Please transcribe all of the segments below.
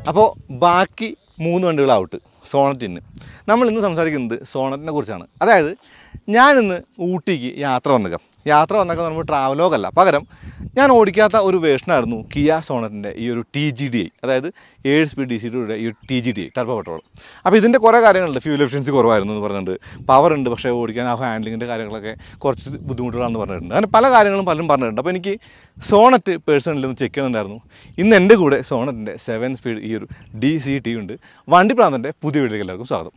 അപ്പോൾ ബാക്കി 3 വണ്ടികൾ ഔട്ട് സോണറ്റിന്. നമ്മൾ ഇന്ന് സംസാരിക്കുന്നത് സോണറ്റിനെ കുറിച്ചാണ്. അതായത് ഞാനിന്ന് ഊട്ടിക്ക് യാത്ര വന്നേക്കാൻ നമ്മൾ ട്രാവലോഗല്ല, പകരം ഞാൻ ഓടിക്കാത്ത ഒരു വേർഷനായിരുന്നു കിയ സോണറ്റിൻ്റെ ഈ ഒരു TGDI, അതായത് 7 സ്പീഡ് DCTയുടെ ഈ ഒരു TGDI ടർബോ പെട്രോൾ. അപ്പോൾ ഇതിൻ്റെ കുറേ കാര്യങ്ങളുണ്ട്. ഫ്യൂൽ എഫിഷ്യൻസി കുറവായിരുന്നു എന്ന് പറഞ്ഞിട്ടുണ്ട്, പവർ ഉണ്ട് പക്ഷേ ഓടിക്കാൻ ആ ഹാൻഡ്ലിങ്ങിൻ്റെ കാര്യങ്ങളൊക്കെ കുറച്ച് ബുദ്ധിമുട്ടുകളാണെന്ന് പറഞ്ഞിട്ടുണ്ട്. അങ്ങനെ പല കാര്യങ്ങളും പലരും പറഞ്ഞിട്ടുണ്ട്. അപ്പോൾ എനിക്ക് സോണറ്റ് പേഴ്സണലി ഒന്ന് ചെക്ക് ചെയ്യണമെന്നായിരുന്നു. ഇന്ന് എൻ്റെ കൂടെ സോണറ്റിൻ്റെ 7 സ്പീഡ് ഈ ഒരു DCT ഉണ്ട്. വണ്ടിപ്രാന്തൻ്റെ പുതിയ വീഡിയോയിലേക്ക് എല്ലാവർക്കും സ്വാഗതം.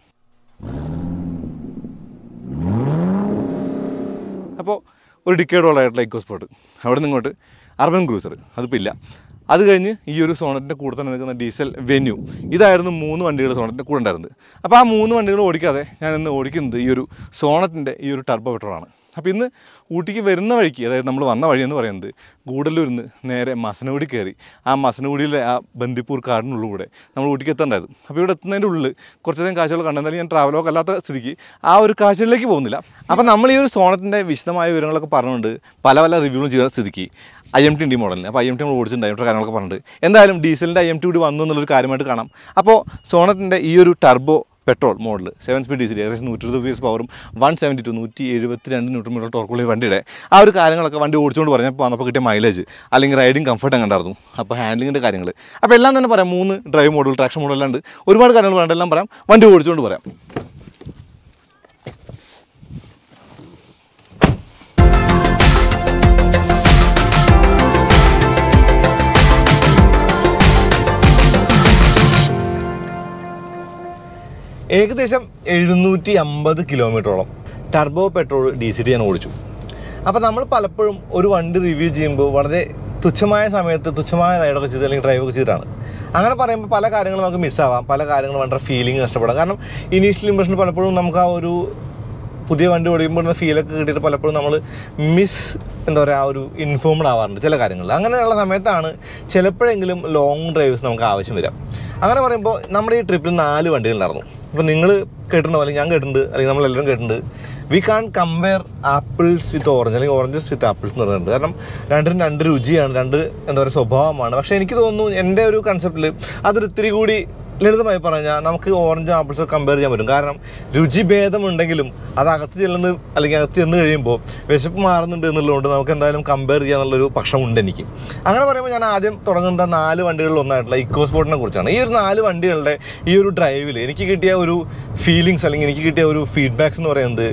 അപ്പോൾ ഒരു ഡിക്കേഡോളായിട്ടുള്ള ഇക്കോ സ്പോർട്ട്, അവിടെ നിന്ന് ഇങ്ങോട്ട് അർബൻ ക്രൂസർ, അതിപ്പോൾ ഇല്ല. അത് കഴിഞ്ഞ് ഈ ഒരു സോണറ്റിൻ്റെ കൂടെ തന്നെ നിൽക്കുന്ന ഡീസൽ വെന്യൂ, ഇതായിരുന്നു 3 വണ്ടികൾ സോണറ്റിൻ്റെ കൂടെ ഉണ്ടായിരുന്നത്. അപ്പോൾ ആ 3 വണ്ടികൾ ഓടിക്കാതെ ഞാൻ ഇന്ന് ഓടിക്കുന്നത് ഈ ഒരു സോണറ്റിൻ്റെ ഈ ഒരു ടർബോ പെട്രോളാണ്. അപ്പോൾ ഇന്ന് ഊട്ടിക്ക് വരുന്ന വഴിക്ക്, അതായത് നമ്മൾ വന്ന വഴി എന്ന് പറയുന്നത് ഗൂഡല്ലൂരിൽ നിന്ന് നേരെ മസനഗുഡി കയറി ആ മസനഗുഡിയിലെ ആ ബന്ദിപ്പൂർ കാടിനുള്ളിലൂടെ നമ്മൾ ഊട്ടിക്ക് എത്തേണ്ടായിരുന്നു. അപ്പോൾ ഇവിടെ എത്തുന്നതിൻ്റെ ഉള്ളിൽ കുറച്ചധികം കാഴ്ചകൾ കണ്ടെന്നാലും ഞാൻ ട്രാവലോഗ് അല്ലാത്ത സ്ഥിതിക്ക് ആ ഒരു കാഴ്ചയിലേക്ക് പോകുന്നില്ല. അപ്പോൾ നമ്മൾ ഈ ഒരു സോണറ്റിൻ്റെ വിശദമായ വിവരങ്ങളൊക്കെ പറഞ്ഞുകൊണ്ട് പല റിവ്യൂകളും ചെയ്ത സ്ഥിതിക്ക് IMT മോഡലിന്, അപ്പോൾ IMT നമ്മൾ ഓടിച്ചിട്ടുണ്ട്, IMT കാര്യങ്ങളൊക്കെ പറഞ്ഞിട്ട് എന്തായാലും ഡീസലിൻ്റെ IMT കൂടി വന്നു എന്നുള്ളൊരു കാര്യമായിട്ട് കാണാം. അപ്പോൾ സോണറ്റിൻ്റെ ഈ ഒരു turbo petrol model 7 speed DCT, ഏകദേശം 120 PS പവറും 172 ന്യൂട്ടൺ മീറ്റർ ടോർക്കുള്ള വണ്ടിയുടെ ആ ഒരു കാര്യങ്ങളൊക്കെ വണ്ടി ഓടിച്ചുകൊണ്ട് പറഞ്ഞപ്പോൾ വന്നപ്പോൾ കിട്ടിയ മൈലേജ് അല്ലെങ്കിൽ റൈഡിങ് കംഫർട്ട് കണ്ടായിരുന്നു. അപ്പോൾ ഹാൻഡ്ലിങ്ങിൻ്റെ കാര്യങ്ങൾ, അപ്പോൾ എല്ലാം തന്നെ പറയാം. 3 ഡ്രൈവ് മോഡൽ, ട്രാക്ഷൻ മോഡൽ ഉണ്ട്, ഒരുപാട് കാര്യങ്ങൾ പറയാം, എല്ലാം പറയാം, വണ്ടി ഓടിച്ചുകൊണ്ട് പറയാം. ഏകദേശം 750 കിലോമീറ്ററോളം ടർബോ പെട്രോൾ DCT ഞാൻ ഓടിച്ചു. അപ്പോൾ നമ്മൾ പലപ്പോഴും ഒരു വണ്ടി റിവ്യൂ ചെയ്യുമ്പോൾ വളരെ തുച്ഛമായ സമയത്ത് തുച്ഛമായ റൈഡൊക്കെ ചെയ്ത് അല്ലെങ്കിൽ ഡ്രൈവൊക്കെ ചെയ്തിട്ടാണ്. അങ്ങനെ പറയുമ്പോൾ പല കാര്യങ്ങളും നമുക്ക് മിസ്സാവാം, പല കാര്യങ്ങളും വളരെ ഫീലിംഗ് നഷ്ടപ്പെടാം. കാരണം ഇനീഷ്യൽ ഇംപ്രഷൻ പലപ്പോഴും നമുക്ക് ആ ഒരു പുതിയ വണ്ടി ഓടിക്കുമ്പോൾ ഫീലൊക്കെ കിട്ടിയിട്ട് പലപ്പോഴും നമ്മൾ ആ ഒരു ഇൻഫോംഡ് ആവാറുണ്ട് ചില കാര്യങ്ങളിൽ. അങ്ങനെയുള്ള സമയത്താണ് ചിലപ്പോഴെങ്കിലും ലോങ് ഡ്രൈവ്സ് നമുക്ക് ആവശ്യം വരാം. അങ്ങനെ പറയുമ്പോൾ നമ്മുടെ ഈ ട്രിപ്പിൽ 4 വണ്ടികൾ നടന്നു. അപ്പോൾ നിങ്ങൾ കേട്ടിട്ടുണ്ടോ, അല്ലെങ്കിൽ ഞാൻ കേട്ടിട്ടുണ്ട്, അല്ലെങ്കിൽ നമ്മളെല്ലാവരും കേട്ടിട്ടുണ്ട്, we can compare apples with orange അല്ലെങ്കിൽ ഓറഞ്ചസ് വിത്ത് ആപ്പിൾസ് എന്ന് പറയുന്നുണ്ട്. കാരണം രണ്ടിനും 2 രുചിയാണ്, 2 സ്വഭാവമാണ്. പക്ഷേ എനിക്ക് തോന്നുന്നു എൻ്റെ ഒരു കൺസെപ്റ്റിൽ അതൊരു ഇത്തിരി കൂടി ലളിതമായി പറഞ്ഞാൽ നമുക്ക് ഓറഞ്ച് ആപ്പിൾസ് കമ്പയർ ചെയ്യാൻ പറ്റും. കാരണം രുചിഭേദമുണ്ടെങ്കിലും അത് അകത്ത് ചെന്ന് കഴിയുമ്പോൾ വിശപ്പ് മാറുന്നുണ്ട് എന്നുള്ളതുകൊണ്ട് നമുക്ക് എന്തായാലും കമ്പയർ ചെയ്യാന്നുള്ളൊരു പക്ഷമുണ്ട് എനിക്ക്. അങ്ങനെ പറയുമ്പോൾ ഞാൻ ആദ്യം തുടങ്ങുന്ന 4 വണ്ടികളിൽ ഒന്നായിട്ടുള്ള ഇക്കോ സ്പോർട്ടിനെ കുറിച്ചാണ്. ഈ ഒരു 4 വണ്ടികളുടെ ഈ ഒരു ഡ്രൈവിൽ എനിക്ക് കിട്ടിയ ഒരു ഫീലിങ്സ് അല്ലെങ്കിൽ എനിക്ക് കിട്ടിയ ഒരു ഫീഡ്ബാക്സ് എന്ന് പറയുന്നത്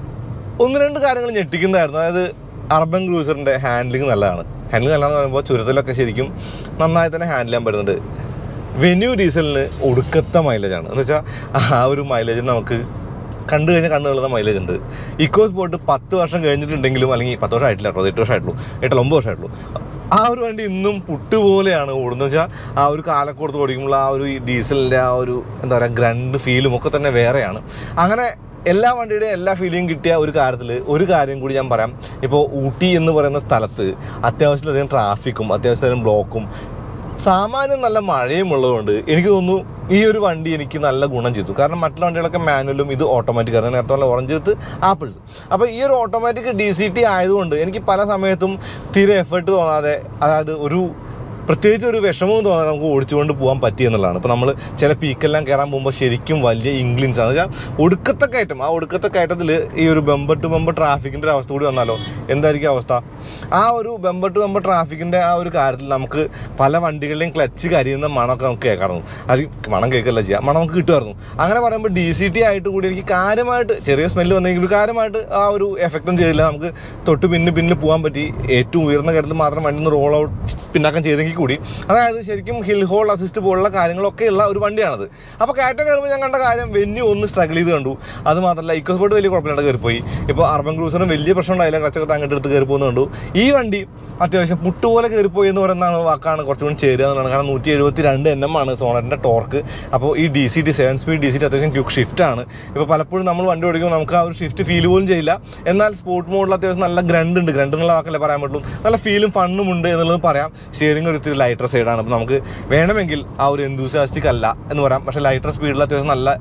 1-2 കാര്യങ്ങൾ ഞെട്ടിക്കുന്നതായിരുന്നു. അതായത് അർബൻ ക്രൂസറിൻ്റെ ഹാൻഡ്ലിങ് നല്ലതാണെന്ന് പറയുമ്പോൾ ചുരത്തിലൊക്കെ ശരിക്കും നന്നായി തന്നെ ഹാൻഡിൽ ചെയ്യാൻ പറ്റുന്നുണ്ട്. വെന്യൂ ഡീസലിന് ഒടുക്കത്തെ മൈലേജാണ്. എന്ന് വെച്ചാൽ ആ ഒരു മൈലേജ് നമുക്ക് കണ്ടു കഴിഞ്ഞുള്ള മൈലേജ് ഉണ്ട്. ഇക്കോ സ്പോർട്ട് 10 വർഷം കഴിഞ്ഞിട്ടുണ്ടെങ്കിലും, അല്ലെങ്കിൽ 10 വർഷം ആയിട്ടില്ല, 8 വർഷം ആയിട്ടുള്ളൂ, 9 വർഷം ആയിട്ടുള്ളൂ, ആ ഒരു വണ്ടി ഇന്നും പുട്ടുപോലെയാണ് ഓടുന്നത്. വെച്ചാൽ ആ ഒരു കാലക്കോർത്ത് ഓടിക്കുമ്പോൾ ആ ഒരു ഡീസലിൻ്റെ ആ ഒരു ഗ്രണ്ട് ഫീലും ഒക്കെ തന്നെ വേറെയാണ്. അങ്ങനെ എല്ലാ വണ്ടിയുടെയും എല്ലാ ഫീലിംഗ് കിട്ടിയ ഒരു കാര്യത്തിൽ ഒരു കാര്യം കൂടി ഞാൻ പറയാം. ഇപ്പോൾ ഊട്ടി എന്ന് പറയുന്ന സ്ഥലത്ത് അത്യാവശ്യത്തിലധികം ട്രാഫിക്കും അത്യാവശ്യത്തിലധികം ബ്ലോക്കും സാമാന്യം നല്ല മഴയും ഉള്ളതുകൊണ്ട് എനിക്ക് തോന്നുന്നു ഈ ഒരു വണ്ടി എനിക്ക് നല്ല ഗുണം ചെയ്തു. കാരണം മറ്റുള്ള വണ്ടികളൊക്കെ മാനുവലും, ഇത് ഓട്ടോമാറ്റിക് ആണ്. നേരത്തെ പറഞ്ഞ ഓറഞ്ച് വിത്ത് ആപ്പിൾസ്. അപ്പോൾ ഈ ഒരു ഓട്ടോമാറ്റിക് DCT ആയതുകൊണ്ട് എനിക്ക് പല സമയത്തും തീരെ എഫേർട്ട് തോന്നാതെ, അതായത് പ്രത്യേകിച്ച് ഒരു വിഷമവും തോന്നാതെ നമുക്ക് ഓടിച്ചുകൊണ്ട് പോകാൻ പറ്റിയെന്നുള്ളതാണ്. ഇപ്പോൾ നമ്മൾ ചില പീക്കെല്ലാം കയറാൻ പോകുമ്പോൾ ശരിക്കും വലിയ ഇംഗ്ലിൻസ് ആണ്. വെച്ചാൽ ഒടുക്കത്തെ കയറ്റം, ആ ഒടുക്കത്തെ കയറ്റത്തിൽ ഈ ഒരു ബമ്പർ ടു ബമ്പർ ട്രാഫിക്കിൻ്റെ ഒരു അവസ്ഥ കൂടി വന്നാലോ എന്തായിരിക്കും അവസ്ഥ? ആ ഒരു ബമ്പർ ടു ബമ്പർ ട്രാഫിക്കിൻ്റെ ആ ഒരു കാര്യത്തിൽ നമുക്ക് പല വണ്ടികളുടെയും ക്ലച്ച് കരിയുന്ന മണമൊക്കെ നമുക്ക് കേൾക്കാറുണ്ട്. അത് മണം കേൾക്കല്ല ചെയ്യുക, മണം നമുക്ക് കിട്ടുമായിരുന്നു. അങ്ങനെ പറയുമ്പോൾ DCT ആയിട്ട് കൂടി എനിക്ക് കാര്യമായിട്ട് ചെറിയ സ്മെല്ല് വന്നെങ്കിൽ കാര്യമായിട്ട് ആ ഒരു എഫക്റ്റും ചെയ്തില്ല. നമുക്ക് തൊട്ട് പിന്നിൽ പോകാൻ പറ്റി. ഏറ്റവും ഉയർന്ന കാര്യത്തിൽ മാത്രം വണ്ടി ഒന്ന് റോൾ ഔട്ട് പിന്നാക്കാൻ ചെയ്തെങ്കിൽ കൂടി, അതായത് ശരിക്കും ഹിൽ ഹോൾഡ് അസിസ്റ്റ് പോലുള്ള കാര്യങ്ങളൊക്കെ ഉള്ള ഒരു വണ്ടിയാണത്. അപ്പോൾ കയറ്റം കയറുമ്പോൾ ഞാൻ കണ്ട കാര്യം വെന്യൂ ഒന്ന് സ്ട്രഗിൾ ചെയ്ത് കണ്ടു. അത് മാത്രമല്ല ഇക്കോ സ്പോർട്ട് വലിയ കുഴപ്പമില്ലാണ്ട് കയറിപ്പോയി. ഇപ്പോൾ അർബൻ ക്രൂസറിന് വലിയ പ്രശ്നം ഉണ്ടായില്ല, ക്ലച്ചൊക്കെ അങ്ങോട്ട് എടുത്ത് കയറി പോകുന്നത് കണ്ടു. ഈ വണ്ടി അത്യാവശ്യം പുട്ടുപോലെ കയറിപ്പോയി എന്ന് പറയുന്ന വാക്കാണ് കുറച്ചുകൂടി ചേരുക എന്നുള്ളതാണ്. കാരണം 172 Nm ആണ് സോണറ്റിൻ്റെ ടോർക്ക്. അപ്പോൾ ഈ DCT 7 സ്പീഡ് DCT അത്യാവശ്യം ക്വിക്ക് ഷിഫ്റ്റാണ്. ഇപ്പോൾ പലപ്പോഴും നമ്മൾ വണ്ടി ഓടിക്കുമ്പോൾ നമുക്ക് ആ ഒരു ഷിഫ്റ്റ് ഫീൽ പോലും ചെയ്യില്ല. എന്നാൽ സ്പോർട്ട് മോഡിൽ അത്യാവശ്യം നല്ല ഗ്രണ്ട് എന്നുള്ള വാക്കല്ലേ പറയാൻ പറ്റുള്ളൂ, നല്ല ഫീലും ഫണ്ണും ഉണ്ട് എന്നുള്ളത് പറയാം. സ്റ്റിയറിംഗ് ഒരു ഇത്തിരി ലൈറ്റർ സൈഡാണ്. അപ്പോൾ നമുക്ക് വേണമെങ്കിൽ ആ ഒരു എന്തൂസിയാസ്റ്റിക് അല്ല എന്ന് പറയാം, പക്ഷേ ലൈറ്റർ സ്പീഡിൽ അത്യാവശ്യം നല്ല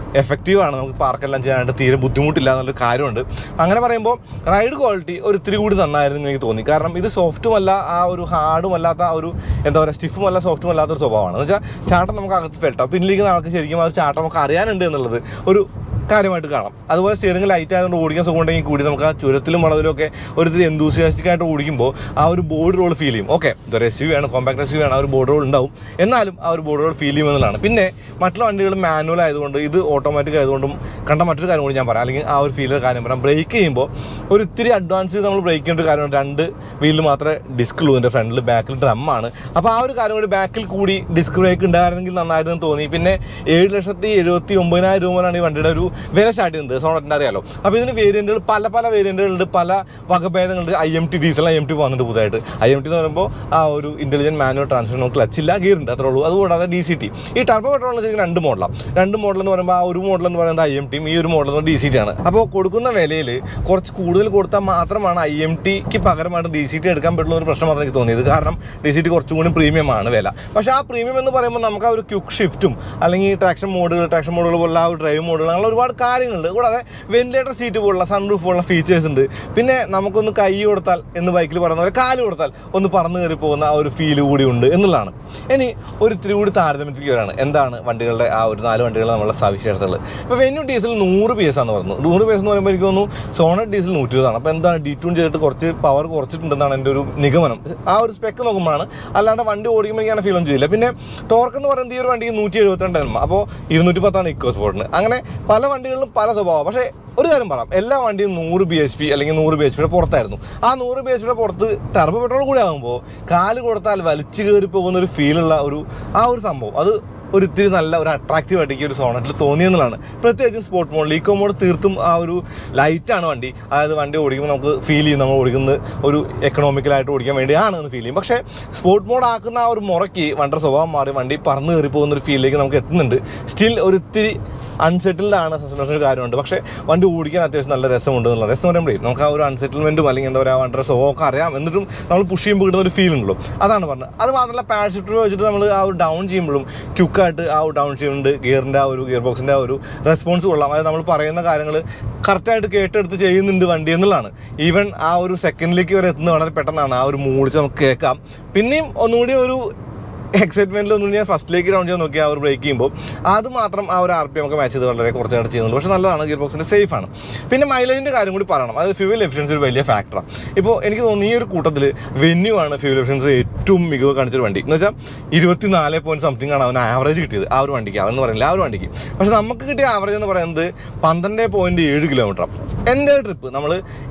എഫക്റ്റീവ് ആണ്, നമുക്ക് പാർക്കെല്ലാം ചെയ്യാനായിട്ട് തീരെ ബുദ്ധിമുട്ടില്ല എന്നുള്ളൊരു കാര്യമുണ്ട്. അങ്ങനെ പറയുമ്പോൾ റൈഡ് ക്വാളിറ്റി ഒരു ഇത്തിരി കൂടി നന്നായിരുന്നു എനിക്ക് തോന്നി. കാരണം ഇത് സോഫ്റ്റുമല്ല, ആ ഒരു ഹാർഡും അല്ലാത്ത ഒരു എന്താ പറയുക സ്റ്റിഫുമല്ല സോഫ്റ്റും അല്ലാത്തൊരു സ്വഭാവമാണ്. എന്ന് വെച്ചാൽ ചാട്ടം നമുക്ക് അകത്ത് ഫെൽട്ടോ, പിന്നിലിരിക്കുന്ന ആൾക്ക് ശരിക്കും ആ ഒരു ചാട്ടം നമുക്ക് അറിയാനുണ്ട് എന്നുള്ളത് ഒരു കാര്യമായിട്ട് കാണാം. അതുപോലെ സ്റ്റിയറിംഗ് ലൈറ്റ് ആയതുകൊണ്ട് ഓടിക്കാൻ സുഖമുണ്ടെങ്കിൽ കൂടി നമുക്ക് ആ ചുരത്തിലും വളവിലും ഒക്കെ ഒരു എന്തൂസിയാസ്റ്റിക് ആയിട്ട് ഓടിക്കുമ്പോൾ ആ ഒരു ബോർഡ് റോൾ ഫീൽ ചെയ്യും. ഓക്കെ, ഇതൊരു SUV ആണ്, കോമ്പാക്ട് SUV ആണ്, ആ ഒരു ബോർഡ് റോൾ ഉണ്ടാവും, എന്നാലും ആ ഒരു ബോർഡ് റോൾ ഫീൽ ചെയ്യുമെന്നുള്ളതാണ്. പിന്നെ മറ്റുള്ള വണ്ടികൾ മാനുവൽ ആയതുകൊണ്ട് ഇത് ഓട്ടോമാറ്റിക് ആയതുകൊണ്ടും കണ്ട മറ്റൊരു കാര്യം കൂടി ഞാൻ പറയാം, അല്ലെങ്കിൽ ആ ഒരു ഫീലിൻ്റെ കാര്യം പറയാം. ബ്രേക്ക് ചെയ്യുമ്പോൾ ഒരു ഇത്തിരി അഡ്വാൻസ് ചെയ്ത് നമ്മൾ ബ്രേക്ക് ചെയ്യേണ്ട ഒരു കാര്യമാണ്. 2 വീലിൽ മാത്രമേ ഡിസ്ക് ഉള്ളൂ, എൻ്റെ ഫ്രണ്ടിൽ ബാക്കിൽ ഡ്രമ്മാണ്. അപ്പോൾ ആ ഒരു കാര്യം കൂടി ബാക്കിൽ കൂടി ഡിസ്ക് ബ്രേക്ക് ഉണ്ടായിരുന്നെങ്കിൽ നന്നായിരുന്നു തോന്നി. പിന്നെ 7,79,000 രൂപയാണ് ഈ വണ്ടിയുടെ ഒരു വില സ്റ്റാർട്ട് ചെയ്യുന്നത്, സോണറ്റിൻ്റെ അറിയാലോ. അപ്പോൾ ഇതിന് വേരിയൻറ്റുകൾ പല വേരിയൻറ്റുകളുണ്ട്, പല വകഭേദങ്ങളുണ്ട്. IMT ഡീസൽ IMT വന്നിട്ട് പുതുതായിട്ട്. IMT എന്ന് പറയുമ്പോൾ ആ ഒരു ഇൻ്റലിജൻറ്റ് മാനുവൽ ട്രാൻസ്മിഷൻ, ക്ലച്ചില്ല, ഗിയറുണ്ട്, അത്രേ ഉള്ളൂ. അതുകൂടാതെ DCT. ഈ ടർബോ പെട്രോളിന് ശരിക്കും 2 മോഡലാണ്. 2 മോഡൽ എന്ന് പറയുമ്പോൾ ആ ഒരു മോഡൽ എന്ന് പറയുന്നത് IMTയും ഈ ഒരു മോഡൽ എന്ന് പറയുന്നത് DCT ആണ്. അപ്പോൾ കൊടുക്കുന്ന വിലയിൽ കുറച്ച് കൂടുതൽ കൊടുത്താൽ മാത്രമാണ് IMTക്ക് പകരമായിട്ട് DCT എടുക്കാൻ പറ്റുള്ള ഒരു പ്രശ്നം മാത്രമേ എനിക്ക് തോന്നിയത്. കാരണം DCT കുറച്ചും കൂടി പ്രീമിയമാണ് വില. പക്ഷേ ആ പ്രീമിയം എന്ന് പറയുമ്പോൾ നമുക്ക് ആ ഒരു ക്വിക്ക് ഷിഫ്റ്റും അല്ലെങ്കിൽ ട്രാക്ഷൻ മോഡുകൾ പോലുള്ള ആ ഒരു ഡ്രൈവ് മോഡുകൾ, അങ്ങനെ ഒരുപാട് കാര്യങ്ങളുണ്ട്. കൂടാതെ വെന്റിലേറ്റർ സീറ്റ് പോലുള്ള സൺറൂഫ് പോലുള്ള ഫീച്ചേഴ്സ് ഉണ്ട്. പിന്നെ നമുക്കൊന്ന് കൈ കൊടുത്താൽ എന്ന് ബൈക്കിൽ പറയുന്ന പോലെ കാല് കൊടുത്താൽ ഒന്ന് പറന്ന് കയറി പോകുന്ന ആ ഒരു ഫീല് കൂടി ഉണ്ട് എന്നുള്ളതാണ്. ഇനി ഒരു ഇത്തിരി കൂടി താരതമ്യത്തിലേക്ക് വരാണ്. എന്താണ് വണ്ടികളുടെ ആ ഒരു 4 വണ്ടികളുടെ നമ്മളുടെ സവിശേഷതകൾ? ഇപ്പോൾ വെന്യൂ ഡീസൽ 100 PS ആണെന്ന് പറഞ്ഞു. 100 PS എന്ന് പറയുമ്പോൾ എനിക്ക് തോന്നുന്നു സോണറ്റ് ഡീസൽ 120 ആണ്. അപ്പോൾ എന്താണ് ഡീറ്റ്യൂൺ ചെയ്തിട്ട് കുറച്ച് പവർ കുറച്ചിട്ടുണ്ടെന്നാണ് എൻ്റെ ഒരു നിഗമനം. ആ ഒരു സ്പെക്ക് നോക്കുമ്പോഴാണ്, അല്ലാണ്ട് വണ്ടി ഓടിക്കുമ്പോൾ എനിക്ക് അങ്ങനെ ഫീൽ ഒന്നും ചെയ്യില്ല. പിന്നെ ടോർക്ക് എന്ന് പറയുന്നത് ഈ ഒരു വണ്ടിക്ക് 172 mm, അപ്പോൾ 210 ഇക്കോ സ്പോർട്ടിന്. അങ്ങനെ പല വണ്ടികളിലും പല സ്വഭാവം. പക്ഷേ ഒരു കാര്യം പറയാം, എല്ലാ വണ്ടിയും 100 bhp അല്ലെങ്കിൽ 100 bhp പുറത്തായിരുന്നു. ആ 100 bhp പുറത്ത് ടർബോ പെട്രോൾ കൂടി ആകുമ്പോൾ കാല് കൊടുത്താൽ വലിച്ചു കയറി പോകുന്ന ഒരു ഫീലുള്ള ആ ഒരു സംഭവം, അത് ഒരു ഇത്തിരി നല്ല ഒരു അട്രാക്റ്റീവ് ആയിട്ട് ഒരു സോണറ്റിൽ തോന്നിയെന്നുള്ളതാണ്. പ്രത്യേകിച്ചും സ്പോർട്ട് മോഡിൽ. ഈക്കോ മോഡ് തീർത്തും ആ ഒരു ലൈറ്റാണ് വണ്ടി. അതായത് വണ്ടി ഓടിക്കുമ്പോൾ നമുക്ക് ഫീൽ ചെയ്യും നമ്മൾ ഓടിക്കുന്നത് ഒരു എക്കണോമിക്കലായിട്ട് ഓടിക്കാൻ വേണ്ടിയാണെന്ന് ഫീൽ ചെയ്യും. പക്ഷേ സ്പോർട്ട് മോഡ് ആക്കുന്ന ആ ഒരു മുറയ്ക്ക് വണ്ടിയുടെ സ്വഭാവം മാറി വണ്ടി പറന്ന് കയറി പോകുന്ന ഒരു ഫീലിലേക്ക് നമുക്ക് എത്തുന്നുണ്ട്. സ്റ്റിൽ ഒരു ഇത്തിരി അൺസെറ്റിൽഡ് ആണ് സസ്പെൻഷൻ്റെ കാര്യമുണ്ട്. പക്ഷേ വണ്ടി ഓടിക്കാൻ അത്യാവശ്യം നല്ല രസമുണ്ട് എന്നുള്ളത്. രസം എന്ന് പറയുമ്പോൾ നമുക്ക് ആ ഒരു അൺസെറ്റിൽമെൻറ്റും അല്ലെങ്കിൽ എന്താ പറയുക വണ്ടിയുടെ സ്വഭാവമൊക്കെ അറിയാം, എന്നിട്ടും നമ്മൾ പുഷ് ചെയ്യുമ്പോൾ കിട്ടുന്ന ഒരു ഫീൽ ഉണ്ടല്ലോ, അതാണ് പറഞ്ഞത്. അത് മാത്രമല്ല പാഡ് ഷിഫ്റ്റർ വെച്ചിട്ട് നമ്മൾ ആ ഒരു ഡൗൺ ചെയ്യുമ്പോഴും ക്യുക്കായിട്ട് ആ ഒരു ഡൗൺ ചെയ്യുന്നുണ്ട്. ഗിയറിൻ്റെ ആ ഒരു ഗിയർ ബോക്സിൻ്റെ ആ ഒരു റെസ്പോൺസ് കൊള്ളാം. അതായത് നമ്മൾ പറയുന്ന കാര്യങ്ങൾ കറക്റ്റായിട്ട് കേട്ടെടുത്ത് ചെയ്യുന്നുണ്ട് വണ്ടി എന്നുള്ളതാണ്. ഈവൻ ആ ഒരു സെക്കൻഡിലേക്ക് വരെ എത്തുന്നത് വളരെ പെട്ടെന്നാണ്. ആ ഒരു മൂളിച്ച് നമുക്ക് കേൾക്കാം. പിന്നെയും ഒന്നുകൂടി ഒരു എക്സൈറ്റ്മെൻറ്റിൽ ഒന്നും ഞാൻ ഫസ്റ്റിലേക്ക് ഡൗൺ ചെയ്ത് നോക്കി ആ ഒരു ബ്രേക്ക് ചെയ്യുമ്പോൾ അത് മാത്രം ആ ഒരു RPM ഒക്കെ മാച്ച് ചെയ്ത് വളരെ കുറച്ചായിട്ട് ചെയ്യുന്നുള്ളൂ. പക്ഷേ നല്ലതാണ്, ഗിയർ ബോക്സിൻ്റെ സേഫാണ്. പിന്നെ മൈലേജിൻ്റെ കാര്യം കൂടി പറയണം. അത് ഫ്യൂവൽ എഫിഷ്യൻസി ഒരു വലിയ ഫാക്ടറാണ്. ഇപ്പോൾ എനിക്ക് തോന്നുന്നു ഈ ഒരു കൂട്ടത്തിൽ വെന്യൂ ആണ് ഫ്യൂവൽ എഫിഷ്യൻസി ഏറ്റവും മികവ് കാണിച്ചൊരു വണ്ടി. എന്ന് വെച്ചാൽ 24 പോയിന്റ് സംതിങ് ആണ് അവന് ആവറേജ് കിട്ടിയത് ആ ഒരു വണ്ടിക്ക്. അവൻ പറയുന്നില്ല ആ ഒരു വണ്ടിക്ക്. പക്ഷേ നമുക്ക് കിട്ടിയ ആവറേജ് എന്ന് പറയുന്നത് 12.7 കിലോമീറ്ററാണ്. എൻ്റെ ട്രിപ്പ് നമ്മൾ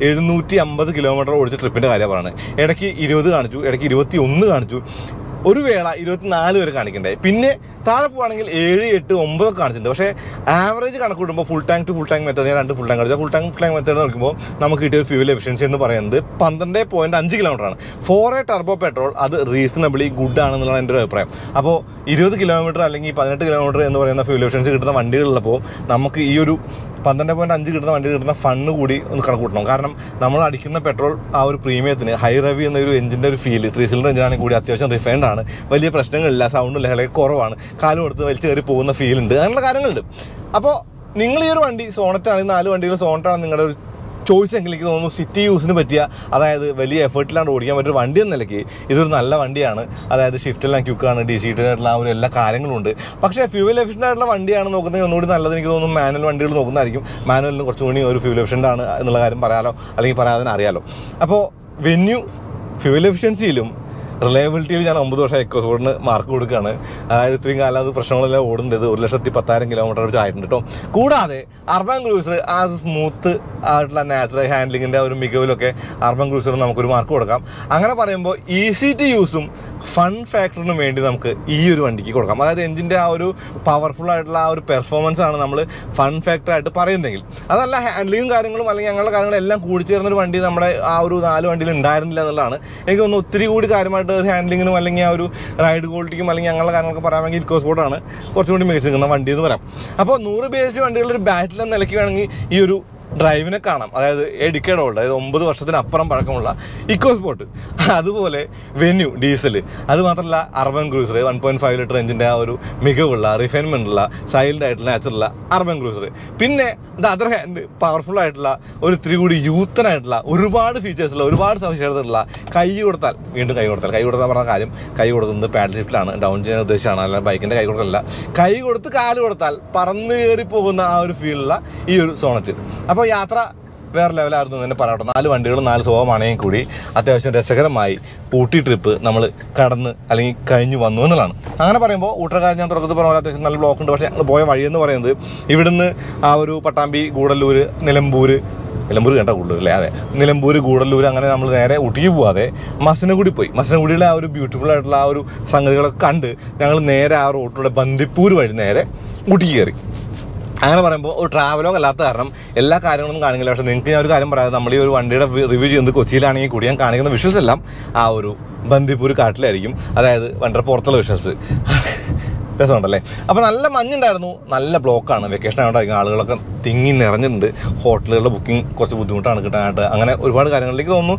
750 കിലോമീറ്റർ ഓടിച്ച ട്രിപ്പിൻ്റെ കാര്യമാണ് പറയുന്നത്. ഇടയ്ക്ക് 20 കാണിച്ചു, ഇടയ്ക്ക് 21 കാണിച്ചു, ഒരു വേള 24 വരെ കാണിക്കണ്ടേ. പിന്നെ താഴെ പോവുകയാണെങ്കിൽ 7, 8, 9 ഒക്കെ കാണിച്ചിട്ടുണ്ട്. പക്ഷേ ആവറേജ് കണക്ക് കൂട്ടുമ്പോൾ full tank to full tank method, ഞാൻ 2 ഫുൾ ടാങ്ക് കാണിച്ചാൽ ഫുൾ ടാങ്ക് മെത്തേഡ് നോക്കുമ്പോൾ നമുക്ക് കിട്ടിയ ഫ്യൂവൽ എഫിഷ്യൻസി എന്ന് പറയുന്നത് 12.5 കിലോമീറ്ററാണ്. 4A ടർബോ പെട്രോൾ അത് റീസണബിളി ഗുഡ് ആണെന്നുള്ളതാണ് എൻ്റെ ഒരു അഭിപ്രായം. അപ്പോൾ 20 കിലോമീറ്റർ അല്ലെങ്കിൽ 18 കിലോമീറ്റർ എന്ന് പറയുന്ന ഫ്യൂവൽ എഫിഷ്യൻസി കിട്ടുന്ന വണ്ടികളുള്ളപ്പോൾ നമുക്ക് ഈ ഒരു 12.5 കിട്ടുന്ന വണ്ടി കിട്ടുന്ന ഫണ്ട് കൂടി ഒന്ന് കണക്ക് കൂട്ടണം. കാരണം നമ്മൾ അടിക്കുന്ന പെട്രോൾ ആ ഒരു പ്രീമിയത്തിന് ഹൈ റവി എന്നൊരു എഞ്ചിൻ്റെ ഒരു ഫീൽ 3 സിലിണ്ടർ എഞ്ചിനാണെങ്കിൽ കൂടി അത്യാവശ്യം റിഫൈൻഡ് ആണ്, വലിയ പ്രശ്നങ്ങളില്ല, സൗണ്ടും ലഹളയൊക്കെ കുറവാണ്, കാല് കൊടുത്ത് വലിച്ചു കയറി പോകുന്ന ഫീലുണ്ട്, അങ്ങനെയുള്ള കാര്യങ്ങളുണ്ട്. അപ്പോൾ നിങ്ങൾ ഈ ഒരു വണ്ടി സോണറ്റ് ആണെങ്കിൽ 4 വണ്ടികൾ സോണറ്റാണ് നിങ്ങളുടെ ഒരു ചോയ്സ് എങ്കിൽ എനിക്ക് തോന്നുന്നു സിറ്റി യൂസിന് പറ്റിയ, അതായത് വലിയ എഫേർട്ടിലാണ് ഓടിക്കാൻ പറ്റിയൊരു വണ്ടി എന്ന നിലയ്ക്ക് ഇതൊരു നല്ല വണ്ടിയാണ്. അതായത് ഷിഫ്റ്റെല്ലാം ക്യുക്കാണ്, DCT ആയിട്ടുള്ള ആ ഒരു എല്ലാ കാര്യങ്ങളും ഉണ്ട്. പക്ഷേ ഫ്യൂവൽ എഫിഷ്യൻ്റ് ആയിട്ടുള്ള വണ്ടിയാണ് നോക്കുന്നത് ഒന്നുകൂടി നല്ലത് എനിക്ക് തോന്നുന്നു മാനുവൽ വണ്ടികൾ നോക്കുന്നതായിരിക്കും. മാനുവലിന് കുറച്ചുകൂടി ഒരു ഫ്യൂവൽ എഫിഷ്യൻ്റ് ആണ് എന്നുള്ള കാര്യം പറയാലോ, അല്ലെങ്കിൽ പറയാതെ അറിയാലോ. അപ്പോൾ വെന്യൂ ഫ്യൂവൽ എഫിഷ്യൻസിയിലും റിലയബിലിറ്റിയിൽ ഞാൻ 9 വർഷം എക്കോ സ്പോർട്ടിന് മാർക്ക് കൊടുക്കുകയാണ്. അതായത് ഇത്രയും കാലം അത് പ്രശ്നങ്ങളെല്ലാം ഓടുന്നത് 1,10,000 കിലോമീറ്റർ വെച്ച് ആയിട്ടുണ്ട് കേട്ടോ. കൂടാതെ അർബൻ ക്രൂസർ ആ സ്മൂത്ത് ആയിട്ടുള്ള നാച്ചുറൽ ഹാൻഡ്ലിങ്ങിൻ്റെ ഒരു മികവിലൊക്കെ അർബൻ ക്രൂസറിന് നമുക്കൊരു മാർക്ക് കൊടുക്കാം. അങ്ങനെ പറയുമ്പോൾ ഈസി ടു യൂസും ഫൺ ഫാക്ടറിന് വേണ്ടി നമുക്ക് ഈ ഒരു വണ്ടിക്ക് കൊടുക്കാം. അതായത് എഞ്ചിൻ്റെ ആ ഒരു പവർഫുൾ ആയിട്ടുള്ള ആ ഒരു പെർഫോമൻസ് ആണ് നമ്മൾ ഫൺ ഫാക്ടറായിട്ട് പറയുന്നതെങ്കിൽ, അതല്ല ഹാൻഡ്ലിങ്ങും കാര്യങ്ങളും അല്ലെങ്കിൽ ഞങ്ങളുടെ കാര്യങ്ങളെല്ലാം കൂടിച്ചേർന്നൊരു വണ്ടി നമ്മുടെ ആ ഒരു 4 വണ്ടിയിൽ ഉണ്ടായിരുന്നില്ല എന്നുള്ളതാണ്. എനിക്ക് തോന്നുന്നു ഒത്തിരി കൂടി കാര്യമായിട്ട് ഒരു ഹാൻഡ്ലിങ്ങിനും അല്ലെങ്കിൽ ആ ഒരു റൈഡ് ക്വാളിറ്റിക്കും അല്ലെങ്കിൽ ഞങ്ങളുടെ കാര്യങ്ങളൊക്കെ പറയാമെങ്കിൽ ഇക്കോ സ്പോർട്ടാണ് കുറച്ചുകൂടി മികച്ചു നിൽക്കുന്ന വണ്ടി എന്ന് പറയാം. അപ്പോൾ 100 bhp വണ്ടികളുടെ ഒരു ബാറ്റിൽ എന്ന നിലയ്ക്ക് വേണമെങ്കിൽ ഈ ഒരു ഡ്രൈവിനെ കാണാം. അതായത് ഡിക്കേഡ് ഓൾഡ്, അതായത് 9 വർഷത്തിനപ്പുറം പഴക്കമുള്ള ഇക്കോ സ്പോർട്ട്, അതുപോലെ വെന്യൂ ഡീസൽ, അതുമാത്രമല്ല അർബൻ ക്രൂസർ 1.5 ലിറ്റർ എഞ്ചിൻ്റെ ആ ഒരു മികവുള്ള റിഫൈൻമെൻ്റ് ഉള്ള സൈലൻ്റ് ആയിട്ടുള്ള നാച്ചുറലുള്ള അർബൻ ക്രൂസർ. പിന്നെ ദ അതർ ഹാൻഡ് പവർഫുൾ ആയിട്ടുള്ള ഒരു ഇത്തിരി കൂടി യൂത്തനായിട്ടുള്ള ഒരുപാട് ഫീച്ചേഴ്സുള്ള ഒരുപാട് സവിശേഷതയുള്ള കൈ കൊടുത്താൽ പറഞ്ഞ കാര്യം കൈ കൊടുക്കുന്നത് പാഡൽ ഷിഫ്റ്റിലാണ്, ഡൗൺ ചെയ്യുന്ന ഉദ്ദേശമാണ്, അല്ല ബൈക്കിൻ്റെ കൈ കൊടുക്കലല്ല. കൈ കൊടുത്ത് കാല് കൊടുത്താൽ പറന്ന് കയറി പോകുന്ന ആ ഒരു ഫീലുള്ള ഈ ഒരു സോണറ്റ്. അപ്പോൾ യാത്ര വേറെ ലെവലായിരുന്നു തന്നെ പറയട്ടെ. 4 വണ്ടികളും 4 സ്വഭാവമാണെങ്കിൽ കൂടി അത്യാവശ്യം രസകരമായി ഊട്ടി ട്രിപ്പ് നമ്മൾ കടന്ന് അല്ലെങ്കിൽ കഴിഞ്ഞു വന്നു എന്നുള്ളതാണ്. അങ്ങനെ പറയുമ്പോൾ ഊട്ടക്കാരൻ ഞാൻ തുടക്കത്തിൽ പറഞ്ഞ അത്യാവശ്യം നല്ല ബ്ലോക്ക് ഉണ്ട്. പക്ഷേ ഞങ്ങൾ പോയ വഴിയെന്ന് പറയുന്നത് ഇവിടുന്ന് ആ ഒരു പട്ടാമ്പി, ഗൂഡല്ലൂർ, നിലമ്പൂർ കേട്ട ഗൂഡല്ലൂർ അല്ലേ, അതെ, നിലമ്പൂർ, ഗൂഡല്ലൂർ, അങ്ങനെ നമ്മൾ നേരെ ഊട്ടിക്ക് പോവാതെ മസനഗുഡി പോയി. മസനഗുഡിയിലെ ആ ഒരു ബ്യൂട്ടിഫുൾ ആയിട്ടുള്ള ആ ഒരു സംഗതികളൊക്കെ കണ്ട് ഞങ്ങൾ നേരെ ആ റോട്ടിലൂടെ ബന്ദിപ്പൂർ വഴി നേരെ ഊട്ടിക്ക് കയറി. അങ്ങനെ പറയുമ്പോൾ ഒരു ട്രാവലോഗ് അല്ലാത്ത കാരണം എല്ലാ കാര്യങ്ങളൊന്നും കാണിക്കില്ല. പക്ഷേ നിങ്ങൾക്ക് ഞാൻ ഒരു കാര്യം പറയാം, നമ്മൾ ഈ ഒരു വണ്ടിയുടെ റിവ്യൂ ചെയ്യുന്നത് കൊച്ചിയിലാണെങ്കിൽ കൂടി ഞാൻ കാണിക്കുന്ന വിഷ്വൽസ് എല്ലാം ആ ഒരു ബന്ദിപ്പൂർ കാട്ടിലായിരിക്കും. അതായത് വണ്ടിയുടെ പുറത്തുള്ള വിഷ്വൽസ് രസമുണ്ടല്ലേ. അപ്പോൾ നല്ല മഞ്ഞുണ്ടായിരുന്നു, നല്ല ബ്ലോക്കാണ്. വെക്കേഷൻ ആയതുകൊണ്ടായിരിക്കും ആളുകളൊക്കെ തിങ്ങി നിറഞ്ഞിട്ടുണ്ട്. ഹോട്ടലുകളുടെ ബുക്കിംഗ് കുറച്ച് ബുദ്ധിമുട്ടാണ് കിട്ടാനായിട്ട്. അങ്ങനെ ഒരുപാട് കാര്യങ്ങളിലേക്ക് തോന്നുന്നു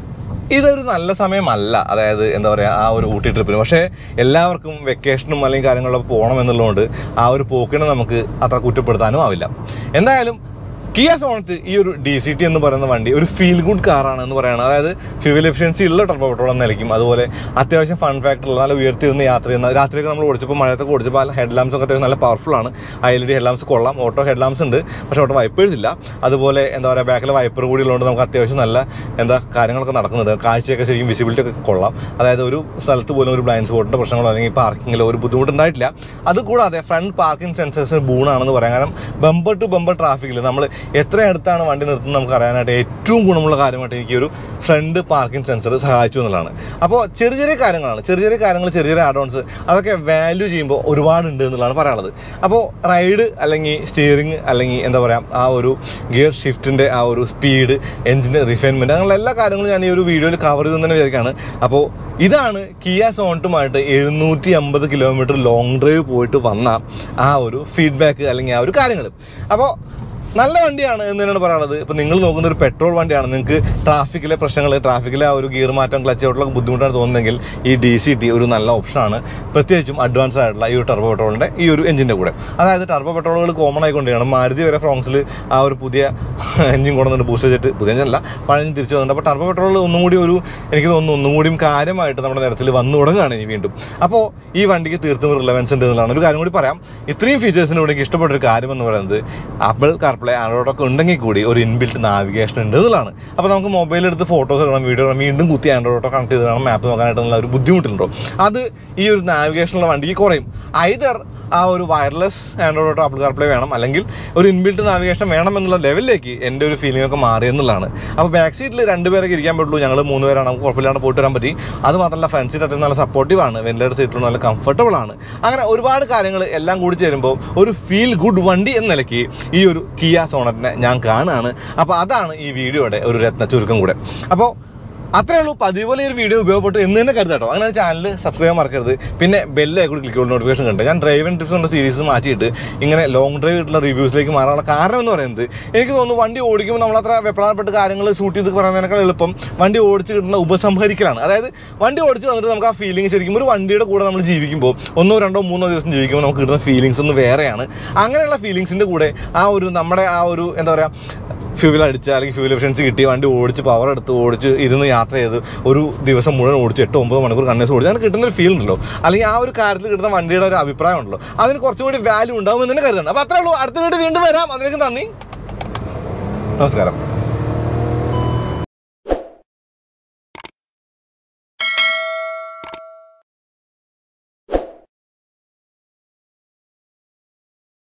ഇതൊരു നല്ല സമയമല്ല, അതായത് എന്താ പറയുക, ആ ഒരു ഊട്ടി ട്രിപ്പിന്. പക്ഷേ എല്ലാവർക്കും വെക്കേഷനും അല്ലെങ്കിൽ കാര്യങ്ങളൊക്കെ പോകണം എന്നുള്ളതുകൊണ്ട് ആ ഒരു പോക്കിനെ നമുക്ക് അത്ര കുറ്റപ്പെടുത്താനും ആവില്ല. എന്തായാലും കിയ സോണറ്റ് ഈ ഒരു DCT എന്ന് പറയുന്ന വണ്ടി ഒരു ഫീൽ ഗുഡ് കാറാണ് എന്ന് പറയുന്നത്. അതായത് ഫ്യൂവൽ എഫിഷ്യൻസി ഉള്ള ടർബോ പെട്രോൾ എന്ന നിലയ്ക്കും അതുപോലെ അത്യാവശ്യം ഫൺ ഫാക്ടറുള്ള നല്ല ഉയർത്തിയിരുന്ന യാത്ര ചെയ്യുന്ന രാത്രിയൊക്കെ നമ്മൾ ഓടിച്ചപ്പോൾ മഴയൊക്കെ ഓടിച്ചപ്പോൾ ഹെഡ് ലാംപ്സ് ഒക്കെ അത്യാവശ്യം നല്ല പവർഫുള്ളാണ്. LED ഹെഡ് ലാംപ്സ് കൊള്ളാം. ഓട്ടോ ഹെഡ് ലാംപ്സ് ഉണ്ട്, പക്ഷേ ഓട്ടോ വൈപ്പേഴ്സ് ഇല്ല. അതുപോലെ എന്താ പറയുക, ബാക്കിൽ വൈപ്പർ കൂടി ഉള്ളതുകൊണ്ട് നമുക്ക് അത്യാവശ്യം നല്ല കാര്യങ്ങളൊക്കെ നടക്കുന്നുണ്ട്. കാഴ്ചയൊക്കെ ശരിക്കും വിസിബിലിറ്റി ഒക്കെ കൊള്ളാം. അതായത് ഒരു സ്ഥലത്ത് പോലും ഒരു ബ്ലൈൻഡ് സ്പോട്ടിൻ്റെ പ്രശ്നങ്ങളോ അല്ലെങ്കിൽ പാർക്കിങ്ങിലോ ഒരു ബുദ്ധിമുട്ടുണ്ടായിട്ടില്ല. അതുകൂടാതെ ഫ്രണ്ട് പാർക്കിംഗ് സെൻസേഴ്സ് ബൂണാണെന്ന് പറയാം. കാരണം ബമ്പർ ടു ബമ്പർ ട്രാഫിക്കിൽ നമ്മൾ എത്ര അടുത്താണ് വണ്ടി നിർത്തുന്നത് നമുക്ക് അറിയാനായിട്ട് ഏറ്റവും ഗുണമുള്ള കാര്യമായിട്ട് എനിക്ക് ഒരു ഫ്രണ്ട് പാർക്കിംഗ് സെൻസർ സഹായിച്ചു എന്നുള്ളതാണ്. അപ്പോൾ ചെറിയ കാര്യങ്ങളാണ്, ചെറിയ ആഡോൺസ്, അതൊക്കെ വാല്യൂ ചെയ്യുമ്പോൾ ഒരുപാടുണ്ട് എന്നുള്ളതാണ് പറയാനുള്ളത്. അപ്പോൾ റൈഡ് അല്ലെങ്കിൽ സ്റ്റിയറിംഗ് അല്ലെങ്കിൽ എന്താ പറയുക, ആ ഒരു ഗിയർ ഷിഫ്റ്റിൻ്റെ ആ ഒരു സ്പീഡ്, എഞ്ചിൻ്റെ റിഫൈൻമെൻറ്റ്, അങ്ങനെയുള്ള എല്ലാ കാര്യങ്ങളും ഞാൻ ഈ ഒരു വീഡിയോയിൽ കവർ ചെയ്തെന്ന് തന്നെ വിചാരിക്കുകയാണ്. അപ്പോൾ ഇതാണ് കിയ സോണറ്റുമായിട്ട് 750 കിലോമീറ്റർ ലോങ് ഡ്രൈവ് പോയിട്ട് വന്ന ആ ഒരു ഫീഡ്ബാക്ക് അല്ലെങ്കിൽ ആ ഒരു കാര്യങ്ങൾ. അപ്പോൾ നല്ല വണ്ടിയാണ് എന്ന് തന്നെയാണ് പറയാനുള്ളത്. ഇപ്പോൾ നിങ്ങൾ നോക്കുന്ന ഒരു പെട്രോൾ വണ്ടിയാണ്, നിങ്ങൾക്ക് ട്രാഫിക്കിലെ പ്രശ്നങ്ങൾ, ട്രാഫിക്കിലെ ആ ഒരു ഗിയർ മാറ്റം, ക്ലച്ച് ഔട്ടിലൊക്കെ ബുദ്ധിമുട്ടാണ് തോന്നുന്നെങ്കിൽ ഈ DCT ഒരു നല്ല ഓപ്ഷനാണ്. പ്രത്യേകിച്ചും അഡ്വാൻസ്ഡ് ആയിട്ടുള്ള ഈ ഒരു ടർബോ പെട്രോളിൻ്റെ ഈ ഒരു എഞ്ചിൻ്റെ കൂടെ. അതായത് ടർബോ പെട്രോളുകൾ കോമൺ ആയിക്കൊണ്ടിരിക്കുകയാണ്. മാരുതി വരെ ഫ്രോങ്സിൽ ആ ഒരു പുതിയ എഞ്ചിൻ കൊണ്ടുവന്നിട്ട് ബൂസ്റ്റ് ചെയ്തിട്ട്, പുതിയ എഞ്ചിനല്ല പഴഞ്ഞ് തിരിച്ചു വന്നിട്ട്. അപ്പോൾ ടർബോ പെട്രോൾ ഒന്നും കൂടി എനിക്ക് തോന്നുന്നു ഒന്നും കൂടിയും കാര്യമായിട്ട് നമ്മുടെ നിരത്തിൽ വന്നു തുടങ്ങുകയാണ് ഇനി വീണ്ടും. അപ്പോൾ ഈ വണ്ടിക്ക് തീർത്തും റിലവൻസ് ഉണ്ട് എന്നുള്ളതാണ്. ഒരു കാര്യം കൂടി പറയാം, ഇത്രയും ഫീച്ചേഴ്സിന് ഇവിടെ എനിക്ക് ഇഷ്ടപ്പെട്ടൊരു കാര്യം എന്ന് പറയുന്നത് ആപ്പിൾ കാർപ്ലേ, ആൻഡ്രോയിഡൊക്കെ ഉണ്ടെങ്കിൽ കൂടി ഒരു ഇൻബിൽറ്റ് നാവിഗേഷൻ ഉണ്ട് എന്നുള്ളതാണ്. അപ്പോൾ നമുക്ക് മൊബൈൽ എടുത്ത് ഫോട്ടോസ് എടുക്കണം, വീഡിയോ എടുക്കണം, വീണ്ടും കുത്തി ആൻഡ്രോയിഡോ കണക്ട് ചെയ്ത് വേണം മാപ്പ് നോക്കാനായിട്ടുള്ള ഒരു ബുദ്ധിമുട്ടുണ്ടോ, അത് ഈ ഒരു നാവിഗേഷനുള്ള വണ്ടിക്ക് കുറയും. ഐദർ ആ ഒരു വയർലെസ് ആൻഡ്രോയിഡോ ആപ്പിൾ കാർപ്ലേ വേണം, അല്ലെങ്കിൽ ഒരു ഇൻബിൽറ്റ് നാവിഗേഷൻ വേണം എന്നുള്ള ലെവലിലേക്ക് എൻ്റെ ഒരു ഫീലിംഗ് ഒക്കെ മാറിയെന്നുള്ളതാണ്. അപ്പോൾ ബാക്ക് സീറ്റിൽ 2 പേരൊക്കെ ഇരിക്കാൻ പറ്റുള്ളൂ, ഞങ്ങൾ 3 പേരാണ്, നമുക്ക് കുഴപ്പമില്ലാണ്ട് പോയിട്ട് വരാൻ പറ്റി. അത് മാത്രമല്ല ഫ്രണ്ട് സീറ്റ് അത്യാവശ്യം നല്ല സപ്പോർട്ടീവാണ്, വെന്റിലേറ്റർ സീറ്റിലും നല്ല കംഫർട്ടബിൾ ആണ്. അങ്ങനെ ഒരുപാട് കാര്യങ്ങൾ എല്ലാം കൂടി ചേരുമ്പോൾ ഒരു ഫീൽ ഗുഡ് വണ്ടി എന്ന നിലയ്ക്ക് ഈ ഒരു കിയ സോണറ്റിനെ ഞാൻ കാണുകയാണ്. അപ്പോൾ അതാണ് ഈ വീഡിയോയുടെ ഒരു രത്ന ചുരുക്കം കൂടെ. അപ്പോൾ അത്രേ ഉള്ളൂ. പതിപോലെ ഈ ഒരു വീഡിയോ ഉപയോഗപ്പെട്ടു എന്ന് തന്നെ കരുതാട്ടോ. അങ്ങനെ ചാനൽ സബ്സ്ക്രൈബ് ചെയ്യാൻ മറക്കരുത്. പിന്നെ ബെല്ലേക്ക് കൂടി ക്ലിക്ക് ചെയ്ത് നോട്ടിഫിക്കേഷൻ കണ്ട് ഞാൻ ഡ്രൈവ് ആൻഡ് ടിപ്സ് കൊണ്ട് സീരീസ് മാറ്റിയിട്ട് ഇങ്ങനെ ലോങ് ഡ്രൈവ് ആയിട്ടുള്ള റിവ്യൂസിലേക്ക് മാറാനുള്ള കാരണം എന്ന് പറയുന്നത്, എനിക്ക് തോന്നുന്നു വണ്ടി ഓടിക്കുമ്പോൾ നമ്മളത്ര വെപ്രാളപ്പെട്ട കാര്യങ്ങൾ ഷൂട്ട് ചെയ്ത് പറയുന്നതിനേക്കാൾ എളുപ്പം വണ്ടി ഓടിച്ച് കിട്ടുന്ന ഉപസംഹരിക്കലാണ്. അതായത് വണ്ടി ഓടിച്ച് വന്നിട്ട് നമുക്ക് ആ ഫീലിംഗ് ശരിക്കും ഒരു വണ്ടിയുടെ കൂടെ നമ്മൾ ജീവിക്കുമ്പോൾ 1, 2, 3 ദിവസം ജീവിക്കുമ്പോൾ നമുക്ക് കിട്ടുന്ന ഫീലിങ്സ് ഒന്ന് വേറെയാണ്. അങ്ങനെയുള്ള ഫീലിങ്സിൻ്റെ കൂടെ ആ ഒരു നമ്മുടെ ആ ഒരു എന്താ പറയുക, ഫ്യൂവൽ അടിച്ച് അല്ലെങ്കിൽ ഫ്യൂവൽ എഫിഷ്യൻസി കിട്ടി വണ്ടി ഓടിച്ച് പവർ എടുത്ത് ഓടിച്ച് ഇരുന്ന് യാത്ര ചെയ്ത് ഒരു ദിവസം മുഴുവൻ ഓടിച്ച് 8-9 മണിക്കൂർ കണ്ണേഴ്സ് ഓടിച്ച് അങ്ങനെ കിട്ടുന്ന ഒരു ഫീൽ ഉണ്ടല്ലോ, അല്ലെങ്കിൽ ആ ഒരു കാര്യത്തിൽ കിട്ടുന്ന വണ്ടിയുടെ ഒരു അഭിപ്രായം ഉണ്ടല്ലോ, അതിന് കുറച്ചും കൂടി വാല്യൂ ഉണ്ടാവും എന്ന് തന്നെ കരുതണം. അപ്പോൾ അത്രേ ഉള്ളൂ. അടുത്ത വീഡിയോ വീണ്ടും വരാം. അതിലേക്ക് നന്ദി, നമസ്കാരം.